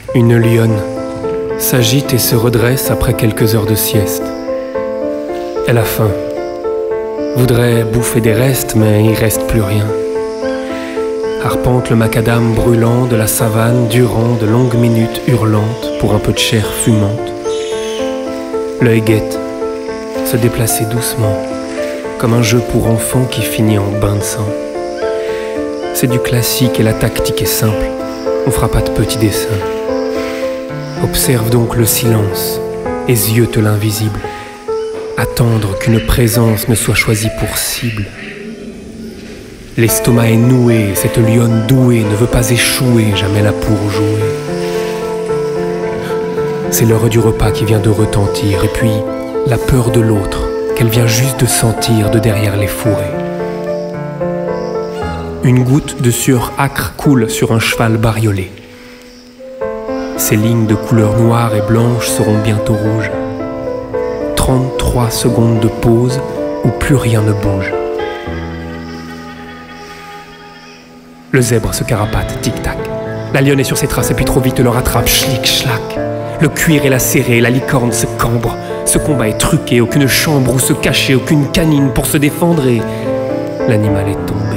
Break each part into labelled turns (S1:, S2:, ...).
S1: Une lionne s'agite et se redresse après quelques heures de sieste. Elle a faim, voudrait bouffer des restes, mais il reste plus rien. Arpente le macadam brûlant de la savane durant de longues minutes hurlantes pour un peu de chair fumante. L'œil guette, se déplacer doucement, comme un jeu pour enfants qui finit en bain de sang. C'est du classique et la tactique est simple, on fera pas de petits dessins. Observe donc le silence et ziote l'invisible. Attendre qu'une présence ne soit choisie pour cible. L'estomac est noué, cette lionne douée ne veut pas échouer, jamais là pour jouer. C'est l'heure du repas qui vient de retentir, et puis la peur de l'autre, qu'elle vient juste de sentir de derrière les fourrés. Une goutte de sueur âcre coule sur un cheval bariolé. Ces lignes de couleur noire et blanche seront bientôt rouges. 33 secondes de pause où plus rien ne bouge. Le zèbre se carapate, tic-tac. La lionne est sur ses traces et puis trop vite le rattrape, schlick-schlack. Le cuir est lacéré, la licorne se cambre. Ce combat est truqué, aucune chambre où se cacher, aucune canine pour se défendre et l'animal est tombé.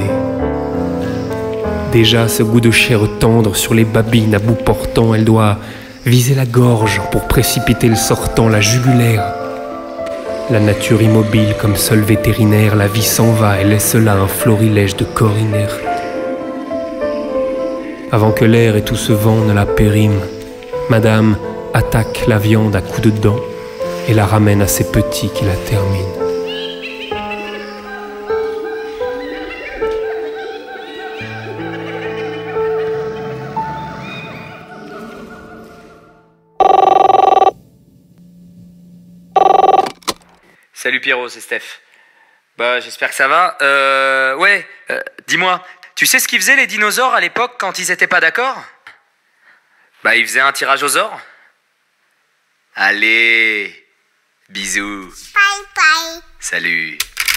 S1: Déjà ce goût de chair tendre sur les babines à bout portant, elle doit viser la gorge pour précipiter le sortant, la jugulaire. La nature immobile comme seul vétérinaire, la vie s'en va et laisse là un florilège de corps inerte. Avant que l'air et tout ce vent ne la périment, Madame attaque la viande à coups de dents et la ramène à ses petits qui la terminent.
S2: Salut Pierrot, c'est Steph. Bah j'espère que ça va. Dis-moi, tu sais ce qu'ils faisaient les dinosaures à l'époque quand ils étaient pas d'accord? Bah ils faisaient un tirage aux ors. Allez, bisous.
S3: Bye bye.
S2: Salut.